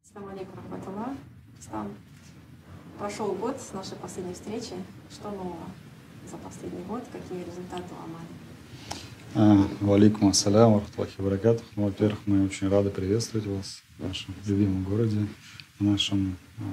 Ассаламу алейкум рахматуллах. Ислам. Прошел год с нашей последней встречи. Что нового за последний год? Какие результаты у Амали? Валейкум ассалям, рахматуллахи ва баракатух. Ну, во-первых, мы очень рады приветствовать вас в нашем любимом городе, в нашем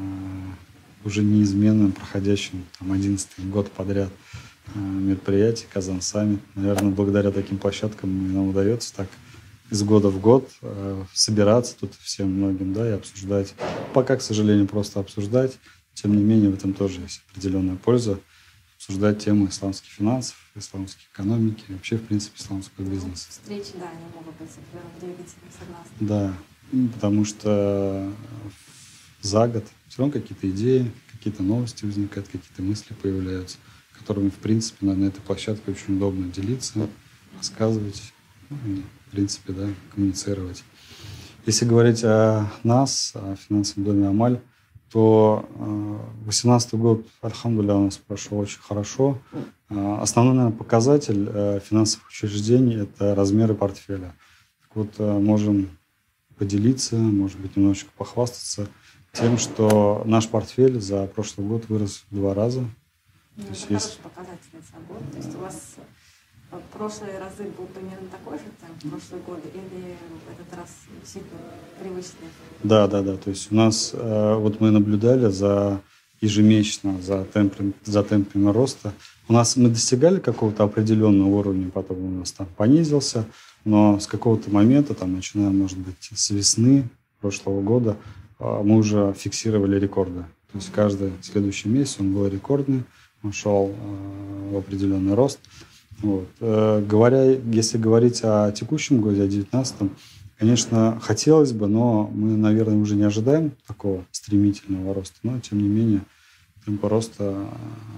уже неизменном, проходящем 11-й год подряд мероприятий Казан Саммит. Наверное, благодаря таким площадкам нам удается так из года в год собираться тут всем многим, да, и обсуждать. Пока, к сожалению, просто обсуждать. Тем не менее, в этом тоже есть определенная польза. Обсуждать темы исламских финансов, исламской экономики, вообще, в принципе, исламского бизнеса. Встречи, да, они могут быть двигателем, согласна. Да, потому что за год все равно какие-то идеи, какие-то новости возникают, какие-то мысли появляются, которыми, в принципе, на этой площадке очень удобно делиться, рассказывать, ну, и, в принципе, да, коммуницировать. Если говорить о нас, о финансовом доме Амаль, то 2018 год, альхамдулилля, у нас прошел очень хорошо. Основной, наверное, показатель финансовых учреждений – это размеры портфеля. Так вот, можем поделиться, может быть, немножечко похвастаться тем, что наш портфель за прошлый год вырос в 2 раза. Ну, это хороший показатель за год. То есть у вас в прошлые разы был примерно такой же темп, в прошлые годы, или в этот раз действительно привычный? Да. То есть у нас, вот мы наблюдали ежемесячно за темпами роста. Мы достигали какого-то определенного уровня, потом у нас там понизился, но с какого-то момента, там, начиная, может быть, с весны прошлого года, мы уже фиксировали рекорды. То есть каждый следующий месяц он был рекордный, он шел в определенный рост. Вот. Если говорить о текущем годе, о 2019, конечно, хотелось бы, но мы, наверное, уже не ожидаем такого стремительного роста. Но, тем не менее, темпы роста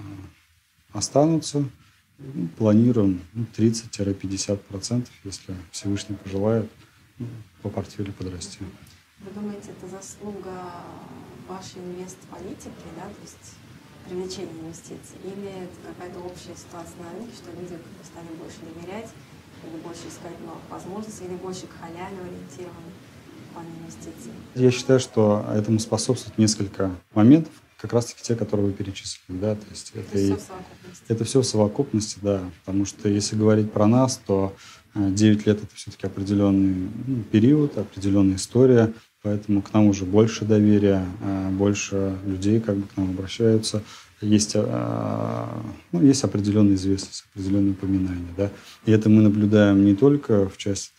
останутся. Планируем 30-50%, если Всевышний пожелает, по портфелю подрасти. Вы думаете, это заслуга вашей инвест-политики, да, то есть привлечения инвестиций, или это какая-то общая ситуация на рынке, что люди стали больше доверять, или больше искать новых возможностей, или больше к халяле ориентированы в плане инвестиций? Я считаю, что этому способствует несколько моментов, как раз-таки те, которые вы перечислили. Да? То есть это все в совокупности, да. Потому что если говорить про нас, то 9 лет — это все-таки определенный период, определенная история, поэтому к нам уже больше доверия, больше людей как бы к нам обращаются. Есть определенная известность, определенные упоминания. Да? И это мы наблюдаем не только в части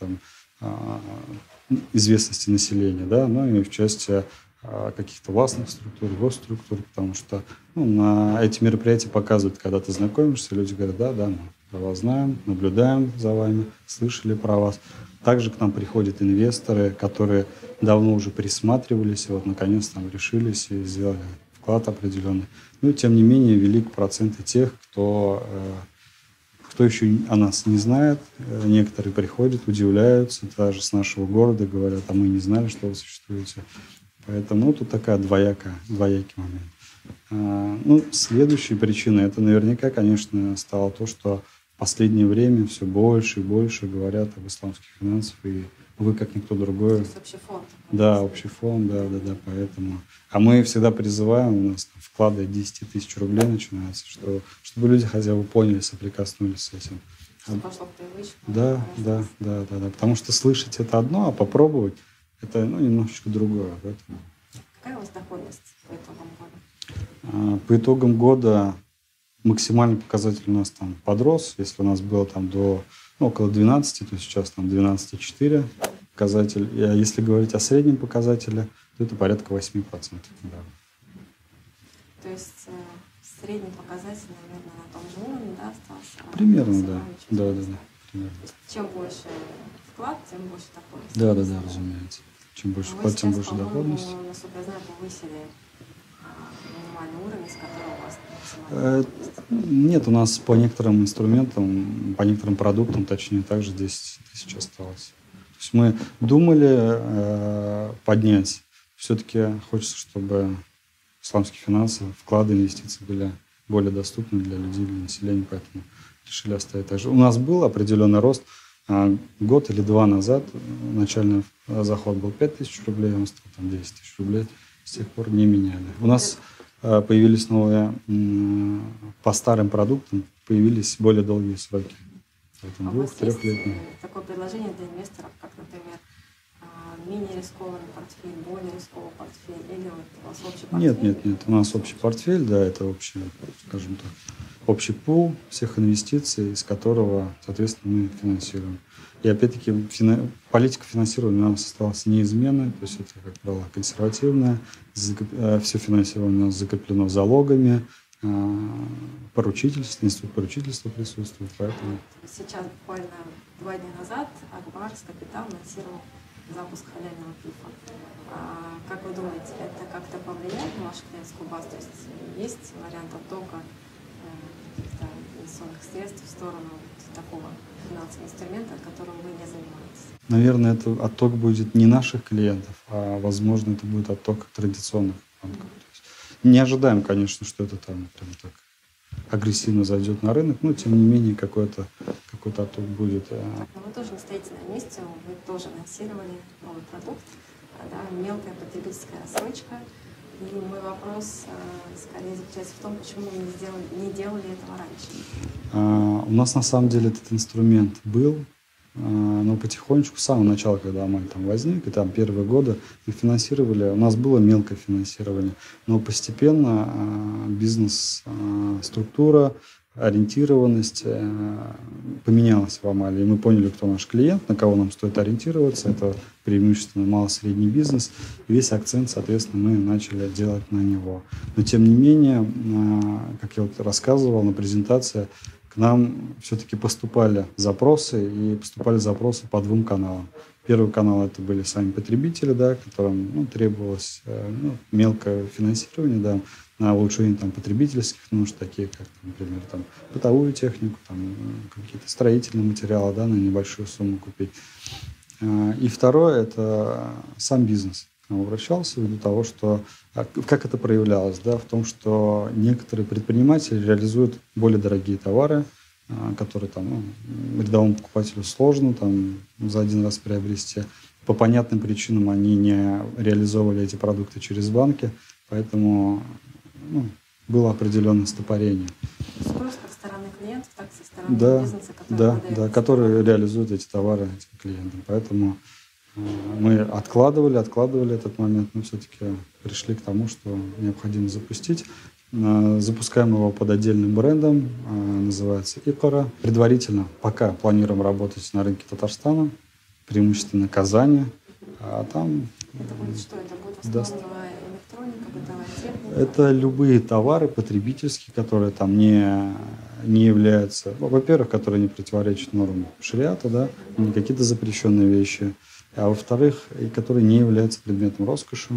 известности населения, да, но и в части каких-то властных структур, госструктур, потому что на эти мероприятия показывают, когда ты знакомишься, люди говорят: да, мы про вас знаем, наблюдаем за вами, слышали про вас. Также к нам приходят инвесторы, которые давно уже присматривались, и вот наконец там решились и сделали вклад определенный. Но тем не менее велик процент и тех, кто еще о нас не знает. Некоторые приходят, удивляются, даже с нашего города говорят: а мы не знали, что вы существуете. Поэтому тут такая двоякий момент. Следующей причиной это наверняка, конечно, стало то, что в последнее время все больше и больше говорят об исламских финансах, и вы, как никто другой. То есть общий фонд. Да, общий фонд, да, поэтому. А мы всегда призываем, у нас там вклады от 10 тысяч рублей начинаются, чтобы люди хотя бы поняли, соприкоснулись с этим. Чтобы пошло в привычку. Да. Потому что слышать это одно, а попробовать это немножечко другое. Поэтому. Какая у вас доходность по итогам года? По итогам года максимальный показатель у нас там подрос. Если у нас было там до около 12, то сейчас там 12,4 показатель. А если говорить о среднем показателе, то это порядка 8%. Да. То есть средний показатель, наверное, на том же уровне, да, остался? Примерно, да. Примерно. Чем больше вклад, тем больше доходность. Да, разумеется. Чем больше вклад, тем больше доходность. Насколько я знаю, повысили минимальный уровень, с которого у вас максимальная доходность. Нет, у нас по некоторым инструментам, по некоторым продуктам, точнее, также 10 тысяч осталось. То есть мы думали поднять. Все-таки хочется, чтобы исламские финансы, вклады, инвестиции были более доступны для людей, для населения, поэтому решили оставить так же. У нас был определенный рост. Год или два назад начальный заход был 5000 рублей, он стал там 10 тысяч рублей. С тех пор не меняли. У нас появились новые, по старым продуктам появились более долгие сроки. Поэтому А у вас есть двух-трехлетние. такое предложение для инвесторов, как, например, менее рискованный портфель, более рискованный портфель, или вот у вас общий портфель? Нет. У нас общий портфель, да, это общий, скажем так, общий пул всех инвестиций, из которого, соответственно, мы финансируем. И опять-таки политика финансирования у нас осталась неизменной, то есть это, как правило, консервативная. Все финансирование у нас закреплено залогами, поручительство, институт поручительства присутствует. Поэтому... Сейчас, буквально 2 дня назад, Акбарс Капитал анонсировал запуск халяльного пива. Как вы думаете, это как-то повлияет на вашу клиентскую базу? То есть вариант оттока каких-то инвестиционных средств в сторону такого финансового инструмента, которым вы не занимаетесь? Наверное, это отток будет не наших клиентов, а, возможно, это будет отток традиционных банков. То есть не ожидаем, конечно, что это там прям так агрессивно зайдет на рынок, но тем не менее какой-то отток будет. Но вы тоже не стоите на месте, вы тоже анонсировали новый продукт, да, мелкая потребительская рассрочка. И мой вопрос скорее заключается в том, почему вы не делали этого раньше. У нас на самом деле этот инструмент был, но потихонечку, с самого начала, когда Амаль там возник, и там первые годы мы финансировали, у нас было мелкое финансирование, но постепенно бизнес-структура, ориентированность поменялась в Амале. И мы поняли, кто наш клиент, на кого нам стоит ориентироваться. Это преимущественно мало-средний бизнес. И весь акцент, соответственно, мы начали делать на него. Но, тем не менее, как я вот рассказывал на презентации, к нам все-таки поступали запросы по 2 каналам. Первый канал — это были сами потребители, да, которым требовалось мелкое финансирование, да, на улучшение там потребительских нужд, такие как, например, там, бытовую технику, там, какие-то строительные материалы, да, на небольшую сумму купить. И второе — это сам бизнес к нам обращался ввиду того, что как это проявлялось, да, в том, что некоторые предприниматели реализуют более дорогие товары, которые там, рядовому покупателю сложно там, за один раз приобрести. По понятным причинам они не реализовывали эти продукты через банки, поэтому было определенное стопорение. Спрос как со стороны клиентов, так и со стороны бизнеса, который реализует эти товары этим клиентам. Поэтому мы откладывали этот момент, но все-таки пришли к тому, что необходимо запустить. Запускаем его под отдельным брендом, называется Икора. Предварительно пока планируем работать на рынке Татарстана, преимущественно Казани. А там... Это будет что? Это будет в основном электроника, бытовая техника? Это любые товары потребительские, которые там не являются... Во-первых, которые не противоречат нормам шариата, да, не какие-то запрещенные вещи. А во-вторых, и которые не являются предметом роскоши.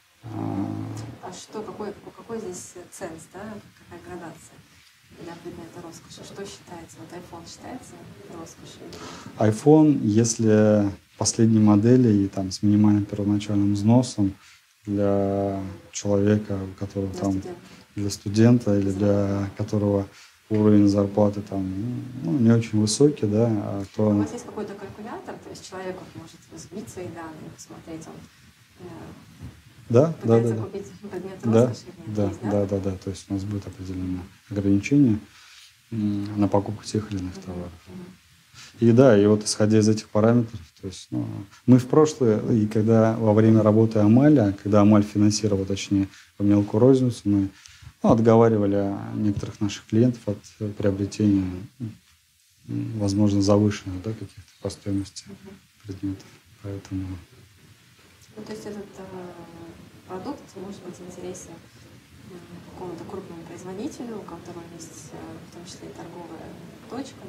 А что, какой здесь ценз, да? Какая градация для предмета роскоши? Что считается? Вот iPhone считается роскошью? iPhone, если последней модели и там с минимальным первоначальным взносом для человека, у которого для студента или для которого уровень зарплаты там не очень высокий, да, то... У вас есть какой-то калькулятор, то есть человек может сбить свои данные, посмотреть, он пытается купить предмет роскоши? Да. То есть у нас будет определенное ограничение на покупку тех или иных товаров. И вот исходя из этих параметров, то есть, мы в прошлое, и когда во время работы Амаля, когда Амаль финансировал, точнее, мелкую розницу, мы отговаривали некоторых наших клиентов от приобретения, возможно, завышенных, да, каких-то по стоимости предметов. Поэтому... то есть этот продукт может быть интересен какому-то крупному производителю, у которого есть в том числе и торговая точка,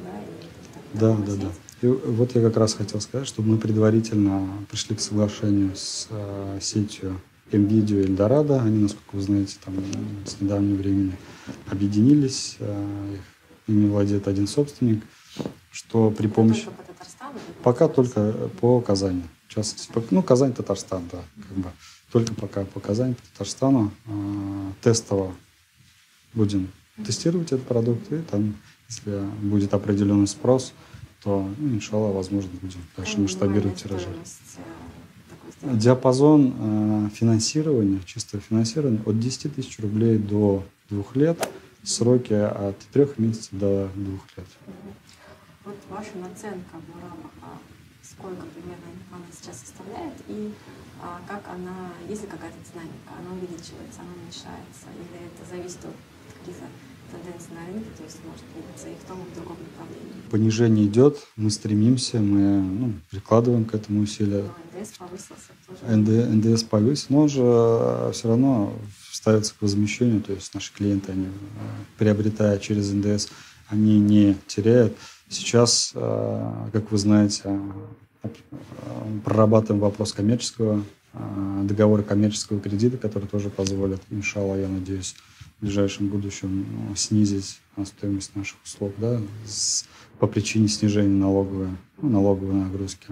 Да. И вот я как раз хотел сказать, что мы предварительно пришли к соглашению с сетью МВидео и Эльдорадо. Они, насколько вы знаете, там с недавнего времени объединились. Ими владеет один собственник, что при помощи... Только по Татарстану? Пока только по Казани. В частности, Казань, Татарстан, да. Только пока по Казани, по Татарстану. Тестово будем тестировать этот продукт. И там, если будет определенный спрос, то, ну, иншаллах, возможно, будем дальше масштабировать тиражи. Такой сделки? Диапазон финансирования, чистого финансирования от 10 тысяч рублей до 2 лет, сроки от 3 месяцев до 2 лет. Вот ваша наценка в рамках, сколько примерно она сейчас составляет, и как она, есть ли какая-то динамика, она увеличивается, она уменьшается, или это зависит от каких-то тенденций на рынке, то есть может двигаться и в том, и в другом направлении? Понижение идет, мы стремимся, мы прикладываем к этому усилия. Но НДС повысился тоже. НДС повысился, но он же все равно ставится к возмещению, то есть наши клиенты, они, приобретая через НДС, они не теряют. Сейчас, как вы знаете, прорабатываем вопрос коммерческого договора, коммерческого кредита, который тоже позволит, иншаллах, я надеюсь, в ближайшем будущем снизить стоимость наших услуг, да, по причине снижения налоговой нагрузки.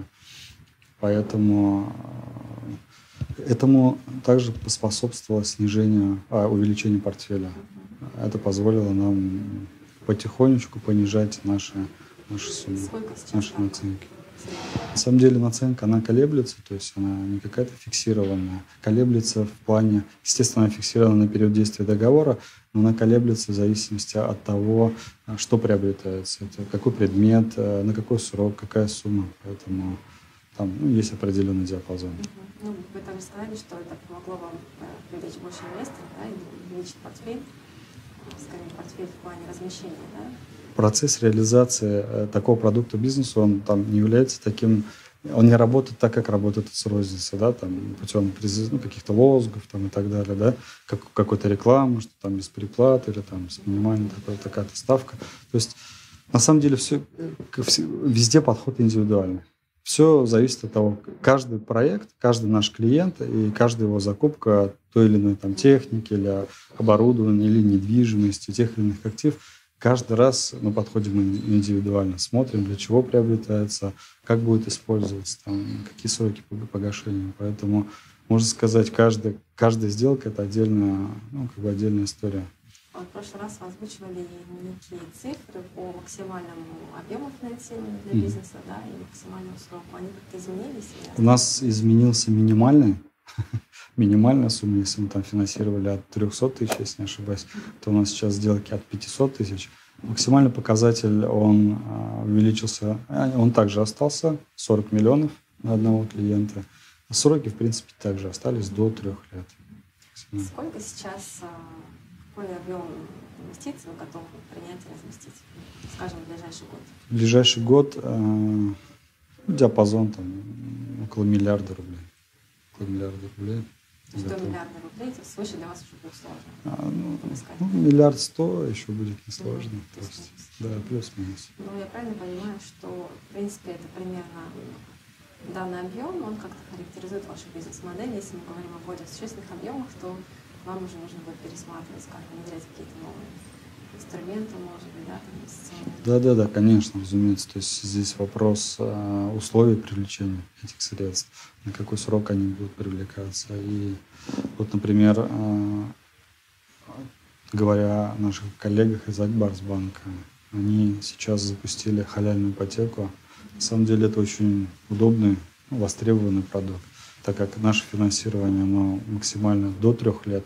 Поэтому этому также поспособствовало увеличение портфеля. Это позволило нам потихонечку понижать наши суммы, наши наценки. На самом деле наценка, она колеблется, то есть она не какая-то фиксированная. Колеблется в плане, естественно, она фиксирована на период действия договора, но она колеблется в зависимости от того, что приобретается. Это какой предмет, на какой срок, какая сумма. Поэтому там есть определенный диапазон. Ну, вы также сказали, что это помогло вам привлечь больше инвесторов, да, и увеличить портфель, скорее портфель в плане размещения, да? Процесс реализации такого продукта бизнеса, он там не является таким, он не работает так, как работает с розницы, да, там, путем каких-то лозунгов там, и так далее, да, какой-то рекламы, что там без переплаты или там с минимальной такая-то ставка. То есть на самом деле везде подход индивидуальный. Все зависит от того, каждый проект, каждый наш клиент и каждая его закупка той или иной там, техники или оборудования или недвижимости, тех или иных активов. Каждый раз мы подходим индивидуально, смотрим, для чего приобретается, как будет использоваться, там, какие сроки погашения. Поэтому, можно сказать, каждая сделка — это отдельная история. В прошлый раз вы озвучивали некие цифры по максимальному объему финансирования для бизнеса, да, и максимальному сроку. Они как-то изменились? У нас изменился минимальная сумма, если мы там финансировали от 300 тысяч, если не ошибаюсь, то у нас сейчас сделки от 500 тысяч. Максимальный показатель, он увеличился, он также остался, 40 миллионов на одного клиента. Сроки, в принципе, также остались до 3 лет. Сколько сейчас, какой объем инвестиций вы готовы принять и разместить, скажем, в ближайший год? В ближайший год диапазон там около миллиарда рублей. Около миллиарда рублей. 100 миллиардов рублей, то свыше для вас уже будет сложно. 1,1 миллиард еще будет несложно. Да, плюс-минус. Ну, я правильно понимаю, что, в принципе, это примерно данный объем, он как-то характеризует вашу бизнес-модель. Если мы говорим о более существенных объемах, то вам уже нужно будет пересматривать, как внедрять какие-то новые инструменты, может быть, да, там, инвестиционные. Да, конечно, разумеется. То есть здесь вопрос условий привлечения этих средств, на какой срок они будут привлекаться. И вот, например, говоря о наших коллегах из Альтбарсбанка, они сейчас запустили халяльную ипотеку. На самом деле это очень удобный, востребованный продукт, так как наше финансирование, оно максимально до 3 лет.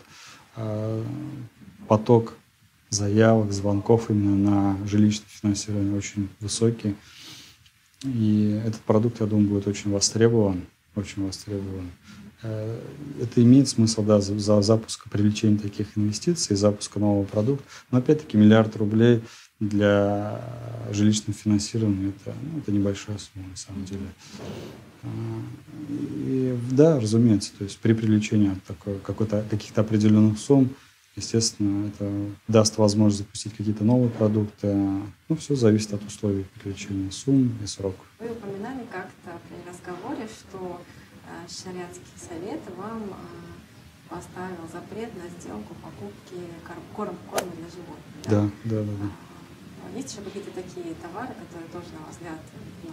Поток заявок, звонков именно на жилищное финансирование очень высокий. И этот продукт, я думаю, будет очень востребован. Очень востребован. Это имеет смысл, да, за запуск, привлечения таких инвестиций, запуска нового продукта. Но опять-таки миллиард рублей для жилищного финансирования это небольшая сумма на самом деле. И да, разумеется, то есть при привлечении каких-то определенных сумм, естественно, это даст возможность запустить какие-то новые продукты. Ну, все зависит от условий привлечения сумм и сроков. Вы упоминали как-то при разговоре, что шариатский совет вам поставил запрет на сделку покупки корма для животных. Да. Есть еще какие-то такие товары, которые тоже, на ваш взгляд,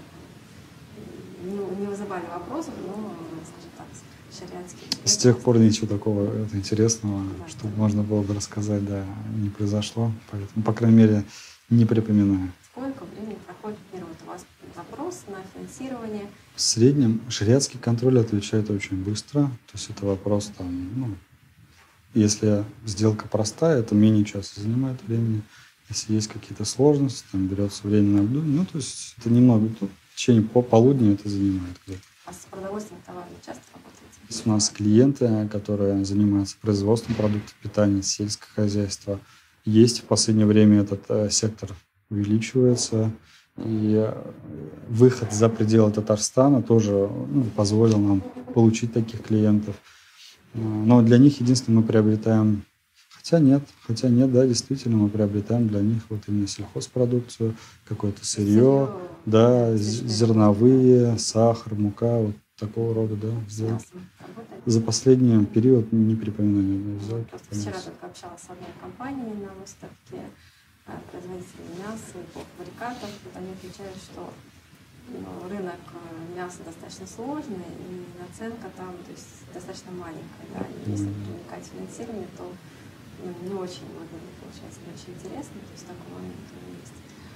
не вызывали вопросов, но, скажем так, шариатские? С тех пор ничего такого интересного, чтобы можно было бы рассказать, не произошло. Поэтому, по крайней мере, не припоминаю. Сколько времени проходит первый вас запрос на финансирование? В среднем шариатский контроль отвечает очень быстро. То есть это вопрос там, ну, если сделка простая, это менее часа занимает времени. Если есть какие-то сложности, там берется время на обдумывание. Ну, то есть это немного, тут в течение полудня это занимает где-то. А с продовольственными товарами часто работаете? Есть у нас клиенты, которые занимаются производством продуктов питания, сельское хозяйство. Есть в последнее время этот сектор увеличивается. И выход за пределы Татарстана тоже позволил нам получить таких клиентов. Но для них единственное мы приобретаем, хотя нет, да, действительно мы приобретаем для них вот именно сельхозпродукцию, какое-то сырье, да, зерновые, сахар, мука, вот такого рода, да, сделки. За последний период не припоминаю ни одной сделки. Вчера только общалась с одной компанией на выставке производителей мяса и полуфабрикатов. Вот они отмечают, что рынок мяса достаточно сложный, и наценка там, то есть, достаточно маленькая. Да? И если привлекать финансирование, то не очень выгодно, получается, не очень интересно. То есть такой момент есть.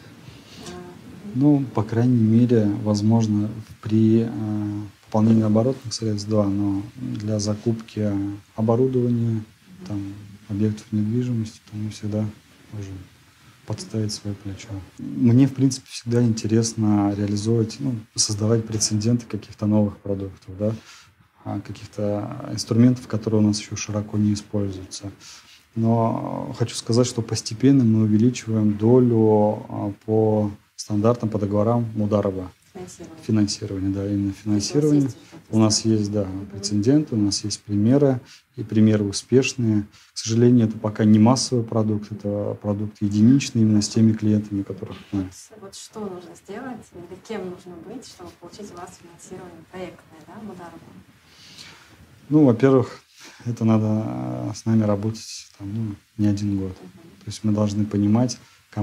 Ну, по крайней мере, возможно, при пополнении оборотных средств, да, но для закупки оборудования, там, объектов недвижимости, то мы всегда можем подставить свое плечо. Мне, в принципе, всегда интересно реализовывать, создавать прецеденты каких-то новых продуктов, да, каких-то инструментов, которые у нас еще широко не используются. Но хочу сказать, что постепенно мы увеличиваем долю по стандартам, по договорам Мудараба. Финансирование, да, именно финансирование. У нас есть, да, прецеденты, у нас есть примеры, и примеры успешные. К сожалению, это пока не массовый продукт, это продукт единичный именно с теми клиентами, которых мы... Вот что нужно сделать, или кем нужно быть, чтобы получить у вас финансирование проектное, да, Мудараба? Ну, во-первых, это надо с нами работать там, не один год. То есть мы должны понимать,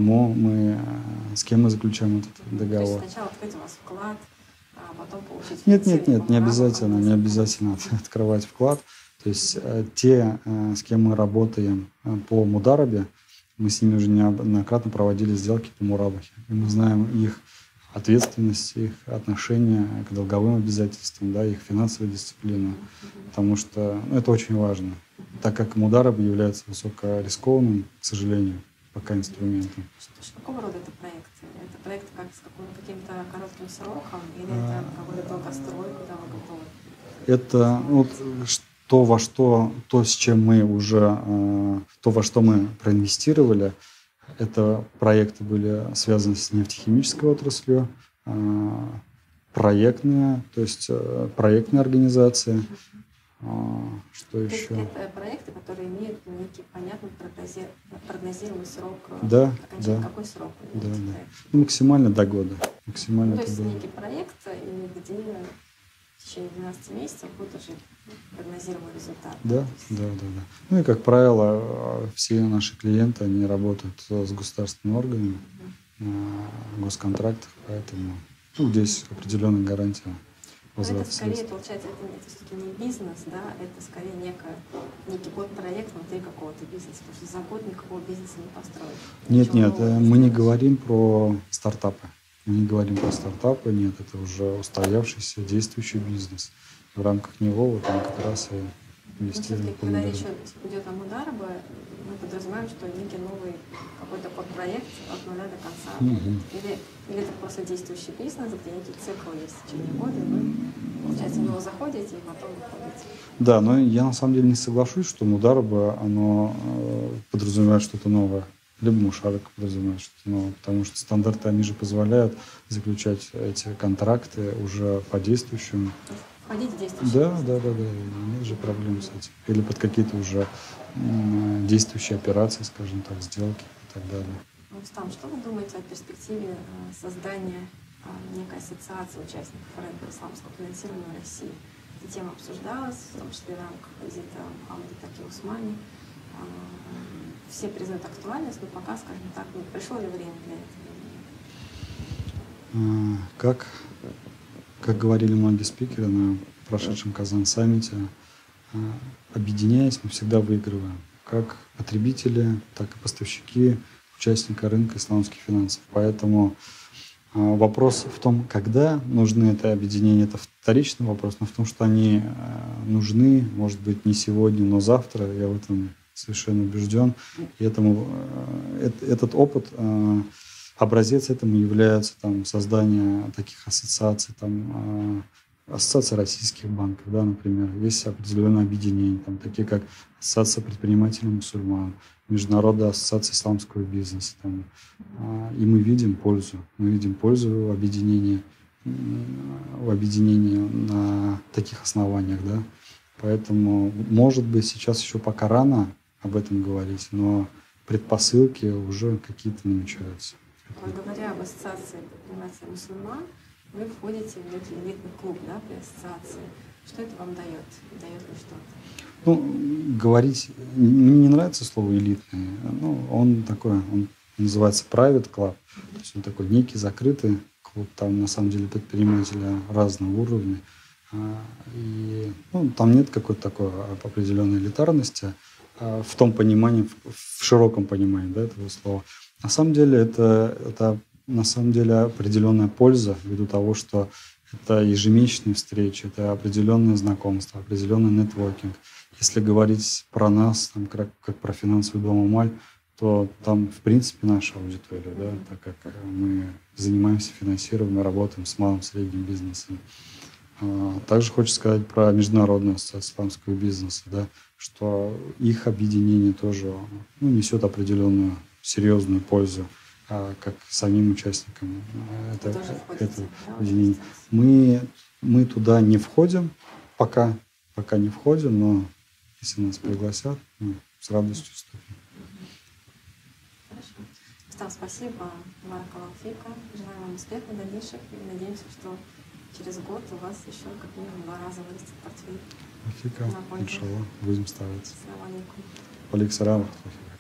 с кем мы заключаем этот договор. То есть сначала открыть у вас вклад, а потом получить Нет, финансирование. не обязательно открывать вклад. То есть те, с кем мы работаем по Мударабе, мы с ними уже неоднократно проводили сделки по Мурабахе. И мы знаем их ответственность, их отношение к долговым обязательствам, да, их финансовую дисциплину. Потому что это очень важно, так как Мудараб является высокорискованным, к сожалению, пока инструментом. Какого рода это проект? Это проект с каким-то коротким сроком или это какой-то долгострой, куда вы готовы? Это то, во что мы проинвестировали, это проекты были связаны с нефтехимической отраслью, проектные, то есть проектные организации. Что еще? То есть это проекты, которые имеют некий понятный прогнозируемый срок. Да, окончания. да. Какой срок? Да. Максимально до года. Максимально то есть некий проект, где в течение 12 месяцев будет уже прогнозируемый результат. Да. Ну и, как правило, все наши клиенты, они работают с государственными органами на госконтрактах, поэтому здесь определенная гарантия. Но это скорее, получается, это все-таки не бизнес, да, это скорее некий подпроект внутри какого-то бизнеса, потому что за год никакого бизнеса не построить. Нет, мы не говорим про стартапы. Нет, это уже устоявшийся, действующий бизнес. В рамках него вот мы как раз и инвестируем. Когда речь идет о Мударабе, мы подразумеваем, что некий новый какой-то подпроект от нуля до конца. Или это просто действующий бизнес, где некий цикл есть в течение года, и вы, получается, в него заходите и потом выходите. Да, но я на самом деле не соглашусь, что Мудараба, оно подразумевает что-то новое. Либо Мушарак подразумевает что-то новое, потому что стандарты, они же позволяют заключать эти контракты уже по действующим. Входить в действующий бизнес. Да. Нет же проблем с этим. Или под какие-то уже действующие операции, скажем так, сделки и так далее. Рустам, что вы думаете о перспективе создания некой ассоциации участников рынка исламского финансирования в России? Эта тема обсуждалась, в том числе в рамках визита Мухаммада Таки Усмани. Все признают актуальность, но пока, скажем так, пришло ли время для этого? Как говорили многие спикеры на прошедшем Казан-саммите, объединяясь, мы всегда выигрываем. Как потребители, так и поставщики, участника рынка исламских финансов. Поэтому Вопрос в том, когда нужны это объединение, это вторичный вопрос, но в том, что они нужны, может быть, не сегодня, но завтра, я в этом совершенно убежден. И этот опыт, образец этому является создание таких ассоциаций, ассоциация российских банков, да, например. Есть определенные объединения, такие как Ассоциация предпринимателей мусульман, Международная ассоциация исламского бизнеса. И мы видим пользу в объединении на таких основаниях, да. Поэтому, может быть, сейчас еще пока рано об этом говорить, но предпосылки уже какие-то намечаются. Говоря об ассоциации предпринимателей мусульман, вы входите в элитный клуб, да, при ассоциации. Что это вам дает? Дает ли что-то? Говорить... Мне не нравится слово «элитный». Он называется private club. То есть он такой некий закрытый клуб. Там, на самом деле, предприниматели разного уровня. И там нет какой-то такой определенной элитарности в том понимании, в широком понимании, да, этого слова. На самом деле это определенная польза ввиду того, что это ежемесячные встречи, это определенные знакомства, определенный нетворкинг. Если говорить про нас, как про финансовый дом Амаль, то там, в принципе, наша аудитория, да, так как мы занимаемся финансированием, работаем с малым и средним бизнесом. Также хочется сказать про Международную ассоциацию исламского бизнеса, да, что их объединение тоже несет определенную серьезную пользу как самим участникам этого объединения. Мы туда не входим, пока не входим, но если нас пригласят, мы с радостью вступим. Хорошо. Рустам, спасибо. Баракаллаху фика. Желаю вам успеха в дальнейших и надеемся, что через год у вас еще как минимум 2 раза вырастет портфель. Фика, иншаллах, будем ставить. Ассаламу алейкум. Алейкум салям.